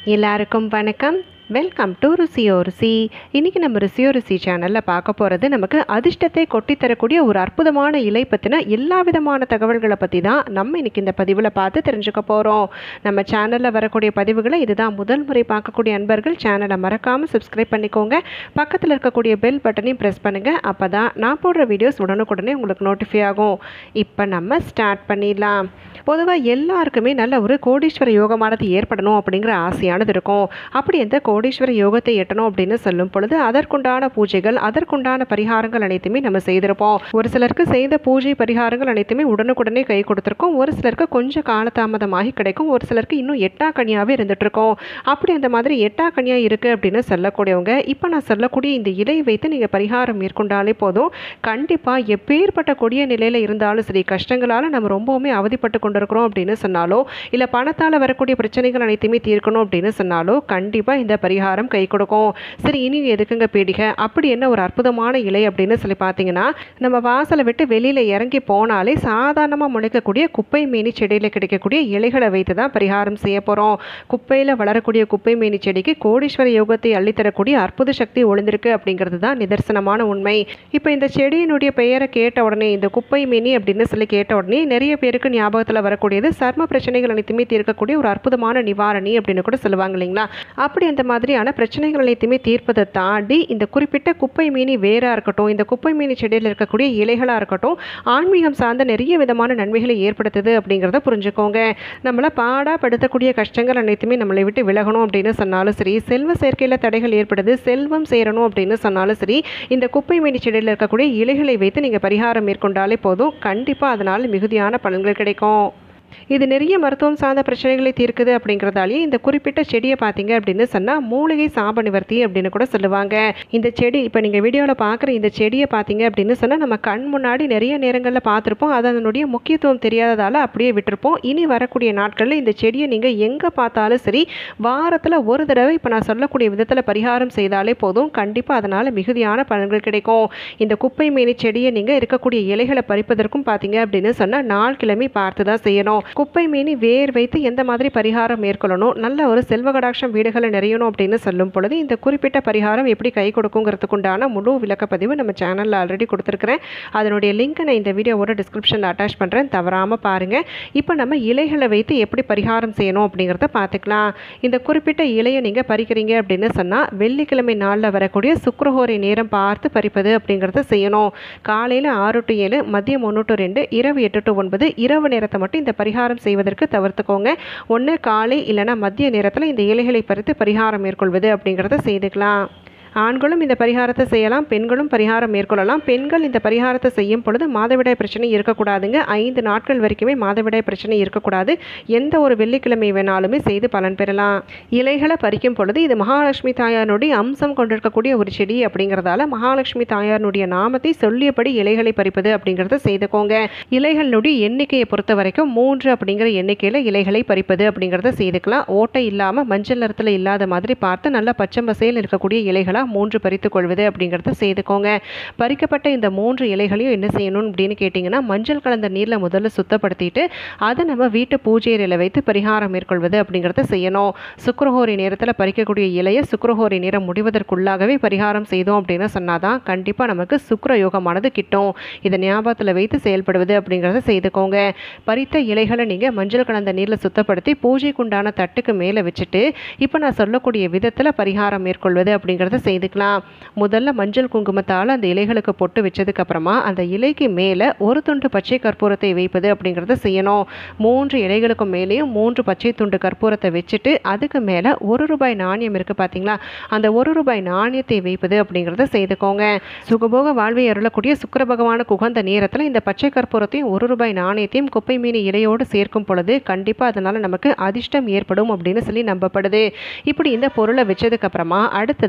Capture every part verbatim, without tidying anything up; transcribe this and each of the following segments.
எல்லாருக்கும் வணக்கம். Welcome to ருசியோ ருசி. இன்றைக்கி நம்ம ருசியோ ருசி சேனலில் பார்க்க போகிறது நமக்கு அதிர்ஷ்டத்தை கொட்டித்தரக்கூடிய ஒரு அற்புதமான இலை பற்றின எல்லா விதமான தகவல்களை பற்றி தான் நம்ம இன்றைக்கி இந்த பதிவில் பார்த்து தெரிஞ்சுக்க போகிறோம். நம்ம சேனலில் வரக்கூடிய பதிவுகளை இதுதான் முதல் முறை பார்க்கக்கூடிய அன்பர்கள் சேனலை மறக்காமல் சப்ஸ்கிரைப் பண்ணிக்கோங்க. பக்கத்தில் இருக்கக்கூடிய பெல் பட்டனையும் ப்ரெஸ் பண்ணுங்கள். அப்போ தான் நான் போடுற வீடியோஸ் உடனுக்குடனே உங்களுக்கு நோட்டிஃபை ஆகும். இப்போ நம்ம ஸ்டார்ட் பண்ணிடலாம். பொதுவாக எல்லாருக்குமே நல்ல ஒரு கோடீஸ்வர யோகமானது ஏற்படணும் அப்படிங்கிற ஆசையானது இருக்கும். அப்படி எந்த கோடீஸ்வர யோகத்தை எட்டணும் அப்படின்னு சொல்லும் பொழுது அதற்குண்டான பூஜைகள் அதற்குண்டான பரிகாரங்கள் அனைத்துமே நம்ம செய்திருப்போம். ஒரு சிலருக்கு செய்த பூஜை பரிகாரங்கள் அனைத்துமே உடனுக்குடனே கை கொடுத்துருக்கோம். ஒரு சிலருக்கு கொஞ்சம் காலதாமதமாகி கிடைக்கும். ஒரு சிலருக்கு இன்னும் எட்டா கனியாகவே இருந்துட்டு இருக்கோம். அப்படி அந்த மாதிரி எட்டா கனியாக இருக்குது அப்படின்னு சொல்லக்கூடியவங்க இப்போ நான் சொல்லக்கூடிய இந்த இலை வைத்து நீங்கள் பரிகாரம் மேற்கொண்டாலே போதும். கண்டிப்பாக எப்பேற்பட்ட கொடிய நிலையில் இருந்தாலும் சரி, கஷ்டங்களால் நம்ம ரொம்பவுமே அவதிப்பட்டு கொண்டு இருக்கிறோம் அப்படின்னு சொன்னாலோ, இல்லை பணத்தால் வரக்கூடிய பிரச்சனைகள் அனைத்துமே தீர்க்கணும் அப்படின்னு சொன்னாலோ கண்டிப்பாக இந்த பரிகாரம் கை கொடுக்கும். சரி, இனி எதுக்குங்க பீடிகை? அப்படி என்ன ஒரு அற்புதமான இலை அப்படின்னு சொல்லி பார்த்தீங்கன்னா, நம்ம வாசலை விட்டு வெளியில் இறங்கி போனாலே சாதாரணமாக முளைக்கக்கூடிய குப்பை மேனி செடியில் கிடைக்கக்கூடிய இலைகளை வைத்து தான் பரிகாரம் செய்ய போகிறோம். குப்பையில் வளரக்கூடிய குப்பை மேனி செடிக்கு கோடீஸ்வர யோகத்தை அள்ளித்தரக்கூடிய அற்புத சக்தி ஒளிந்திருக்கு அப்படிங்கிறது தான் நிதர்சனமான உண்மை. இப்போ இந்த செடியினுடைய பெயரை கேட்ட உடனே, இந்த குப்பை மேனி அப்படின்னு சொல்லி கேட்ட உடனே நிறைய பேருக்கு ஞாபகத்தில் வரக்கூடியது சர்ம பிரச்சனைகள் அனைத்துமே தீர்க்கக்கூடிய ஒரு அற்புதமான நிவாரணி அப்படின்னு கூட சொல்லுவாங்க இல்லைங்களா? அப்படி அந்த மாதிரியான பிரச்சனைகள் அனைத்துமே தீர்ப்பதை தாண்டி இந்த குறிப்பிட்ட குப்பை மீனி வேராக இருக்கட்டும், இந்த குப்பை மீனி செடியில் இருக்கக்கூடிய இலைகளாக இருக்கட்டும், ஆன்மீகம் சார்ந்த நிறைய விதமான நன்மைகளை ஏற்படுத்துது அப்படிங்கிறத புரிஞ்சுக்கோங்க. நம்மளை பாடாப்படுத்தக்கூடிய கஷ்டங்கள் அனைத்துமே நம்மளை விட்டு விலகணும் அப்படின்னு சொன்னாலும் சரி, செல்வ சேர்க்கையில் தடைகள் ஏற்படுது, செல்வம் சேரணும் அப்படின்னு சொன்னாலும் சரி, இந்த குப்பை மீனி செடியில் இருக்கக்கூடிய இலைகளை வைத்து நீங்கள் பரிகாரம் மேற்கொண்டாலே போதும். கண்டிப்பாக அதனால் மிகுதியான பலன்கள் கிடைக்கும். இது நிறைய மருத்துவம் சார்ந்த பிரச்சனைகளை தீர்க்குது அப்படிங்கிறதாலேயே இந்த குறிப்பிட்ட செடியை பார்த்தீங்க அப்படின்னு சொன்னால் மூலிகை சாப நிவர்த்தி அப்படின்னு கூட சொல்லுவாங்க. இந்த செடி இப்போ நீங்கள் வீடியோவில் பார்க்குற இந்த செடியை பார்த்தீங்க அப்படின்னு சொன்னால் நம்ம கண் முன்னாடி நிறைய நேரங்களில் பார்த்துருப்போம். அது அதனுடைய முக்கியத்துவம் தெரியாததால் அப்படியே விட்டுருப்போம். இனி வரக்கூடிய நாட்களில் இந்த செடியை நீங்கள் எங்கே பார்த்தாலும் சரி, வாரத்தில் ஒரு தடவை இப்போ நான் சொல்லக்கூடிய விதத்தில் பரிகாரம் செய்தாலே போதும். கண்டிப்பாக அதனால் மிகுதியான பலன்கள் கிடைக்கும். இந்த குப்பை மேனி செடியை நீங்கள் இருக்கக்கூடிய இலைகளை பறிப்பதற்கும் பார்த்தீங்க அப்படின்னு சொன்னால் நாள் கிழமை பார்த்து தான் செய்யணும். குப்பை மீனி வேர் வைத்து எந்த மாதிரி பரிகாரம் மேற்கொள்ளணும், நல்ல ஒரு செல்வ கடாட்சம் வீடுகளை நிறையணும் அப்படின்னு சொல்லும் பொழுது இந்த குறிப்பிட்ட பரிகாரம் எப்படி கை கொடுக்குங்கிறதுக்கு உண்டான முழு விளக்கப்பதிவு நம்ம சேனலில் ஆல்ரெடி கொடுத்துருக்கிறேன். அதனுடைய லிங்க்கை நான் இந்த வீடியோவோட டிஸ்கிரிப்ஷனில் அட்டாச் பண்ணுறேன், தவறாமல் பாருங்கள். இப்போ நம்ம இலைகளை வைத்து எப்படி பரிகாரம் செய்யணும் அப்படிங்கிறத பார்த்துக்கலாம். இந்த குறிப்பிட்ட இலையை நீங்கள் பறிக்கிறீங்க அப்படின்னு சொன்னால் வெள்ளிக்கிழமை நாளில் வரக்கூடிய சுக்கிரஹோரை நேரம் பார்த்து பறிப்பது அப்படிங்கிறத செய்யணும். காலையில் ஆறு டு ஏழு, மதியம் ஒன்று டு ரெண்டு, இரவு எட்டு டு ஒன்பது, இரவு நேரத்தை மட்டும் இந்த பரிகாரம் செய்வதற்கு தவிர்த்துக்கோங்க. ஒன்று காலை இல்லைனா மதிய நேரத்தில் இந்த இலைகளை பறித்து பரிகாரம் மேற்கொள்வது அப்படிங்கிறத செய்துக்கலாம். ஆண்களும் இந்த பரிகாரத்தை செய்யலாம், பெண்களும் பரிகாரம் மேற்கொள்ளலாம். பெண்கள் இந்த பரிகாரத்தை செய்யும் பொழுது மாதவிடாய் பிரச்சனை இருக்கக்கூடாதுங்க. ஐந்து நாட்கள் வரைக்குமே மாதவிடாய் பிரச்சனை இருக்கக்கூடாது. எந்த ஒரு வெள்ளிக்கிழமை வேணாலுமே செய்து பலன் பெறலாம். இலைகளை பறிக்கும் பொழுது இது மகாலட்சுமி தாயாருடைய அம்சம் கொண்டிருக்கக்கூடிய ஒரு செடி அப்படிங்கிறதால மகாலட்சுமி தாயாருடைய நாமத்தை சொல்லியபடி இலைகளை பறிப்பது அப்படிங்கிறத செய்துக்கோங்க. இலைகளுடைய எண்ணிக்கையை பொறுத்த வரைக்கும் மூன்று அப்படிங்கிற எண்ணிக்கையில் இலைகளை பறிப்பது அப்படிங்கிறத செய்துக்கலாம். ஓட்டை இல்லாமல் மஞ்சள் நிறத்தில் இல்லாத மாதிரி பார்த்து நல்லா பச்சை பசையில் இருக்கக்கூடிய இலைகளாக மூன்று பறித்து கொள்வது அப்படிங்கிறத செய்துக்கோங்க. பறிக்கப்பட்ட இந்த மூன்று இலைகளையும் என்ன செய்யணும் அப்படின்னு கேட்டிங்கன்னா, மஞ்சள் கலந்த நீரில் முதல்ல சுத்தப்படுத்திட்டு அதை நம்ம வீட்டு பூஜை அறையில் வைத்து பரிகாரம் மேற்கொள்வது அப்படிங்கிறத செய்யணும். சுக்கிரஹோரை நேரத்தில் பறிக்கக்கூடிய இலையை சுக்கிரஹோரை நேரம் முடிவதற்குள்ளாகவே பரிகாரம் செய்தோம் அப்படின்னு சொன்னாதான் கண்டிப்பாக நமக்கு சுக்கிர யோகமானது கிட்டும். இதை ஞாபகத்தில் வைத்து செயல்படுவது அப்படிங்கிறத செய்துக்கோங்க. பறித்த இலைகளை நீங்கள் மஞ்சள் கலந்த நீரில் சுத்தப்படுத்தி பூஜைக்குண்டான தட்டுக்கு மேலே வச்சுட்டு இப்போ நான் சொல்லக்கூடிய விதத்தில் பரிகாரம் மேற்கொள்வது அப்படிங்கிறத செய்து செய்துக்கலாம். முதல்ல மஞ்சள் குங்குமத்தால் அந்த இலைகளுக்கு பொட்டு வச்சதுக்கு அப்புறமா அந்த இலைக்கு மேலே ஒரு துண்டு பச்சை கற்பூரத்தை வைப்பது அப்படிங்கிறத செய்யணும். மூன்று இலைகளுக்கு மேலேயும் மூன்று பச்சை துண்டு கற்பூரத்தை வச்சுட்டு அதுக்கு மேலே ஒரு ரூபாய் நாணயம் இருக்குது பார்த்தீங்களா, அந்த ஒரு ரூபாய் நாணயத்தை வைப்பது அப்படிங்கிறத செய்துக்கோங்க. சுகபோக வாழ்வை அருளக்கூடிய சுக்கிர பகவானுக்கு உகந்த நேரத்தில் இந்த பச்சை கற்பூரத்தையும் ஒரு ரூபாய் நாணயத்தையும் குப்பை மீனி இலையோடு சேர்க்கும் பொழுது கண்டிப்பாக அதனால் நமக்கு அதிர்ஷ்டம் ஏற்படும் அப்படின்னு சொல்லி நம்பப்படுது. இப்படி இந்த பொருளை வச்சதுக்கு அப்புறமா அடுத்ததாக இந்த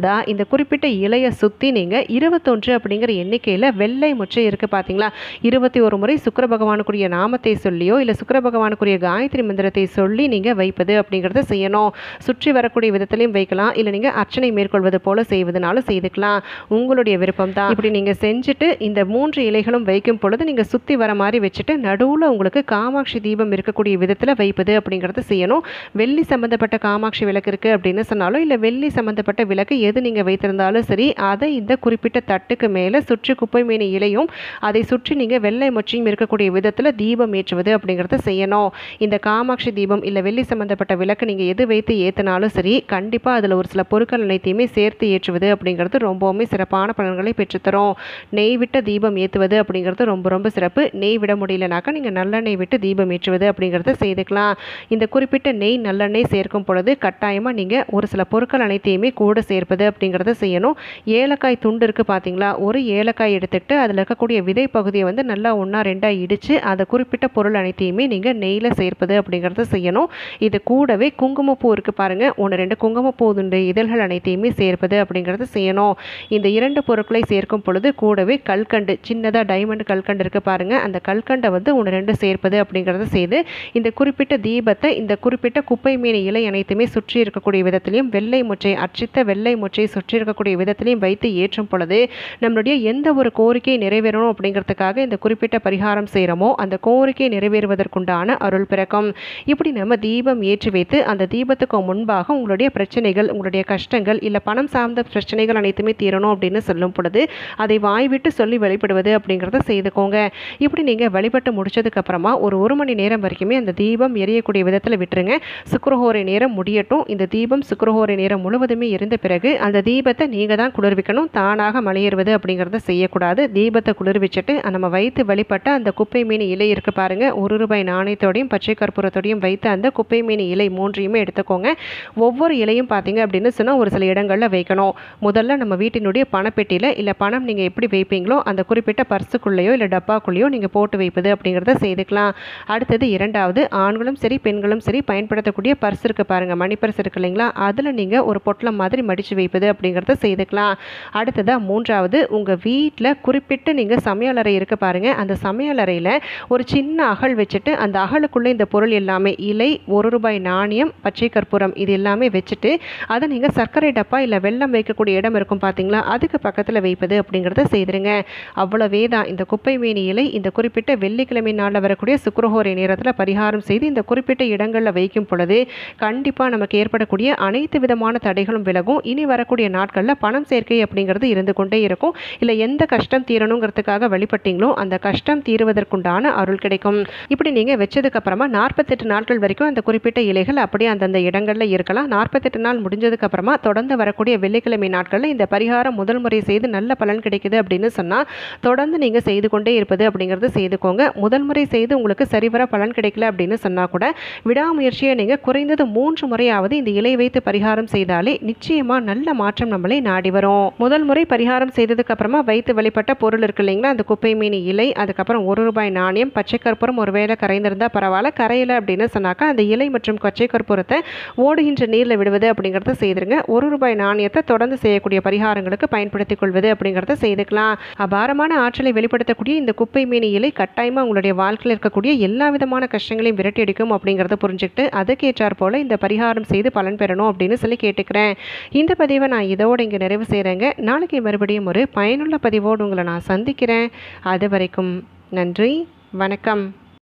குறிப்பிட்ட இலையை சுற்றி நீங்கள் இருபத்தொன்று அப்படிங்கிற எண்ணிக்கையில் வெள்ளை முச்சை இருக்குது பார்த்தீங்களா, இருபத்தி ஒரு முறை சுக்கிர பகவானுக்குரிய நாமத்தை சொல்லியோ இல்லை சுக்கிர பகவானுக்குரிய காயத்ரி மந்திரத்தை சொல்லி நீங்கள் வைப்பது அப்படிங்கிறத செய்யணும். சுற்றி வரக்கூடிய விதத்திலையும் வைக்கலாம், இல்லை நீங்கள் அர்ச்சனை மேற்கொள்வது போல செய்வதனாலும் செய்துக்கலாம், உங்களுடைய விருப்பம் தான். இப்படி நீங்கள் செஞ்சுட்டு இந்த மூன்று இலைகளும் வைக்கும் பொழுது நீங்கள் சுற்றி வர மாதிரி வச்சுட்டு நடுவில் உங்களுக்கு காமாட்சி தீபம் இருக்கக்கூடிய விதத்தில் வைப்பது அப்படிங்கிறத செய்யணும். வெள்ளி சம்மந்தப்பட்ட காமாட்சி விளக்கு இருக்குது அப்படின்னு சொன்னாலும் இல்லை வெள்ளி சம்மந்தப்பட்ட விளக்கு எது நீங்கள் வைத்திருந்தாலும் சரி, அதை இந்த குறிப்பிட்ட தட்டுக்கு மேலே சுற்றி குப்பை மேனி இலையும் அதை சுற்றி நீங்கள் வெள்ளை மொச்சியும் இருக்கக்கூடிய விதத்தில் தீபம் ஏற்றுவது அப்படிங்கிறத செய்யணும். இந்த காமாட்சி தீபம் இல்லை வெள்ளி சம்மந்தப்பட்ட விளக்கு நீங்கள் எது வைத்து ஏற்றினாலும் சரி, கண்டிப்பாக அதில் ஒரு சில பொருட்கள் அனைத்தையுமே சேர்த்து ஏற்றுவது அப்படிங்கிறது ரொம்பவுமே சிறப்பான பலன்களை பெற்றுத்தரும். நெய் விட்ட தீபம் ஏற்றுவது அப்படிங்கிறது ரொம்ப ரொம்ப சிறப்பு. நெய் விட முடியலனாக்கா நீங்கள் நல்லெண்ணெய் விட்டு தீபம் ஏற்றுவது அப்படிங்கிறத செய்துக்கலாம். இந்த குறிப்பிட்ட நெய் நல்லெண்ணெய் சேர்க்கும் பொழுது கட்டாயமாக நீங்கள் ஒரு சில பொருட்கள் அனைத்தையுமே கூட சேர்ப்பது அப்படிங்கிறத செய்யணும். ஏலக்காய் துண்டு இருக்குது பார்த்தீங்களா, ஒரு ஏலக்காய் எடுத்துக்கிட்டு அதில் இருக்கக்கூடிய விதை பகுதியை வந்து நல்லா ஒன்றா ரெண்டாக இடித்து அதை குறிப்பிட்ட பொருள் அனைத்தையுமே நீங்கள் நெய்யில் சேர்ப்பது அப்படிங்கிறத செய்யணும். இது கூடவே குங்குமப்பூ இருக்குது பாருங்கள், ஒன்று ரெண்டு குங்குமப்பூ துண்டு இதழ்கள் அனைத்தையுமே சேர்ப்பது அப்படிங்கிறத செய்யணும். இந்த இரண்டு பொருட்களை சேர்க்கும் பொழுது கூடவே கல்கண்டு, சின்னதாக டைமண்ட் கல்கண்டு இருக்குது பாருங்கள், அந்த கல்கண்டை வந்து ஒன்று ரெண்டு சேர்ப்பது அப்படிங்கிறத செய்து இந்த குறிப்பிட்ட தீபத்தை இந்த குறிப்பிட்ட குப்பை மேனி இலை அனைத்துமே சுற்றி இருக்கக்கூடிய விதத்திலையும் வெள்ளை முச்சை அர்ச்சித்த வெள்ளை முச்சை சுற்றி இருக்கக்கூடிய விதத்திலையும் வைத்து ஏற்றும் பொழுது நம்மளுடைய எந்த ஒரு கோரிக்கை நிறைவேறணும் அப்படிங்கிறதுக்காக இந்த குறிப்பிட்ட பரிகாரம் செய்கிறோமோ அந்த கோரிக்கை நிறைவேறுவதற்குண்டான அருள் பிறக்கும். இப்படி நம்ம தீபம் ஏற்றி வைத்து அந்த தீபத்துக்கு முன்பாக உங்களுடைய பிரச்சனைகள், உங்களுடைய கஷ்டங்கள் இல்லை பணம் சார்ந்த பிரச்சனைகள் அனைத்துமே தீரணும் அப்படின்னு சொல்லும் பொழுது அதை வாய்விட்டு சொல்லி வழிபடுவது அப்படிங்கிறத செய்துக்கோங்க. இப்படி நீங்கள் வழிபட்டு முடிச்சதுக்கு அப்புறமா ஒரு ஒரு மணி நேரம் வரைக்குமே அந்த தீபம் எரியக்கூடிய விதத்தில் விட்டுருங்க. சுக்கிரஹோரை நேரம் முடியட்டும். இந்த தீபம் சுக்கிரஹோரை நேரம் முழுவதுமே எரிந்த பிறகு அந்த தீபத்தை நீங்கள் தான் குளிர்விக்கணும், தானாக மலையேறுவது அப்படிங்கிறத செய்யக்கூடாது. தீபத்தை குளிர்விச்சுட்டு நம்ம வைத்து வழிபட்ட அந்த குப்பை மீனி இலை இருக்கு பாருங்க, ஒரு ரூபாய் நாணயத்தோடையும் பச்சை கற்பூரத்தோடையும் வைத்த அந்த குப்பை மீனி இலை மூன்றையுமே எடுத்துக்கோங்க. ஒவ்வொரு இலையும் பார்த்தீங்க அப்படின்னு சொன்னால் ஒரு சில இடங்களில் வைக்கணும். முதல்ல நம்ம வீட்டினுடைய பணப்பெட்டியில் இல்லை பணம் நீங்கள் எப்படி வைப்பீங்களோ அந்த குறிப்பிட்ட பர்சுக்குள்ளேயோ இல்லை டப்பாக்குள்ளேயோ நீங்கள் போட்டு வைப்பது அப்படிங்கிறத செய்துக்கலாம். அடுத்தது இரண்டாவது, ஆண்களும் சரி பெண்களும் சரி பயன்படுத்தக்கூடிய பர்ஸ் இருக்குது பாருங்கள், மணி பர்ஸ் இருக்கு இல்லைங்களா, அதில் நீங்கள் ஒரு பொட்டலம் மாதிரி மடித்து வைப்பது அப்படிங்கிறத செய்துக்கலாம். அடுத்ததாக மூன்றாவது, உங்கள் வீட்டில் குறிப்பிட்டு நீங்கள் சமையலறை இருக்குது பாருங்கள், அந்த சமையலறையில் ஒரு சின்ன அகல் வச்சுட்டு அந்த அகலுக்குள்ளே இந்த பொருள் எல்லாமே இலை, ஒரு ரூபாய் நாணயம், பச்சை கற்பூரம் இது எல்லாமே வச்சுட்டு அதை நீங்கள் சர்க்கரை டப்பா இல்லை வெல்லம் வைக்கக்கூடிய இடம் இருக்கும் பார்த்தீங்களா, அதுக்கு பக்கத்தில் வைப்பது அப்படிங்கிறத செய்திருங்க. அவ்வளவே தான். இந்த குப்பை மேனி இலை இந்த குறிப்பிட்ட வெள்ளிக்கிழமை நாளில் வரக்கூடிய சுக்கிரஹோரை நேரத்தில் பரிகாரம் செய்து இந்த குறிப்பிட்ட இடங்களில் வைக்கும் பொழுது கண்டிப்பாக நமக்கு ஏற்படக்கூடிய அனைத்து விதமான தடைகளும் விலகும். இனி வரக்கூடிய நாட்களில் பணம் சேர்க்கை அப்படிங்கிறது இருந்து கொண்டே இருக்கும். இல்லை எந்த கஷ்டம் தீரணுங்கிறதுக்காக வழிபட்டீங்களோ அந்த கஷ்டம் தீருவதற்குண்டான அருள் கிடைக்கும். இப்படி நீங்கள் வச்சதுக்கப்புறமா நாற்பத்தெட்டு நாட்கள் வரைக்கும் அந்த குறிப்பிட்ட இலைகள் அப்படியே அந்தந்த இடங்களில் இருக்கலாம். நாற்பத்தெட்டு நாள் முடிஞ்சதுக்கப்புறமா தொடர்ந்து வரக்கூடிய வெள்ளிக்கிழமை நாட்களில் இந்த பரிகாரம் முதல் முறை செய்து நல்ல பலன் கிடைக்குது அப்படின்னு சொன்னால் தொடர்ந்து நீங்கள் செய்து கொண்டே இருப்பது அப்படிங்கிறது செய்துக்கோங்க. முதல் முறை செய்து உங்களுக்கு சரிவர பலன் கிடைக்கல அப்படின்னு சொன்னால் கூட விடாமுயற்சியை நீங்கள் குறைந்தது மூன்று முறையாவது இந்த இலை வைத்து பரிகாரம் செய்தாலே நிச்சயமாக நல்ல மாற்றம் நம்மளை நாடி வரும். முதல் முறை பரிகாரம் செய்ததுக்கு அப்புறமா வைத்து வழிபட்ட பொருள் இருக்கு இல்லைங்களா, அந்த குப்பை மீனி இலை, அதுக்கப்புறம் ஒரு ரூபாய் நாணயம், பச்சை கற்பூரம் ஒருவேளை கரைந்திருந்தால் பரவாயில்ல, கரையில அப்படின்னு சொன்னாக்கா அந்த இலை மற்றும் பச்சை கற்பூரத்தை ஓடுகின்ற நீரில் விடுவது அப்படிங்கிறத செய்திருங்க. ஒரு ரூபாய் நாணயத்தை தொடர்ந்து செய்யக்கூடிய பரிகாரங்களுக்கு பயன்படுத்திக் கொள்வது அப்படிங்கிறத செய்துக்கலாம். அபாரமான ஆற்றலை வெளிப்படுத்தக்கூடிய இந்த குப்பை மீனி இலை கட்டாயமாக உங்களுடைய வாழ்க்கையில் இருக்கக்கூடிய எல்லா விதமான கஷ்டங்களையும் விரட்டி அடிக்கும் அப்படிங்கிறத புரிஞ்சுக்கிட்டு அதுக்கேற்றார் போல இந்த பரிகாரம் செய்து பலன் பெறணும் அப்படின்னு சொல்லி கேட்டுக்கிறேன். இந்த பதிவை நான் இதோடு இங்கே நிறைவு செய்கிறேங்க. நாளைக்கு மறுபடியும் ஒரு பயனுள்ள பதிவோடு உங்களை நான் சந்திக்கிறேன். அது வரைக்கும் நன்றி, வணக்கம்.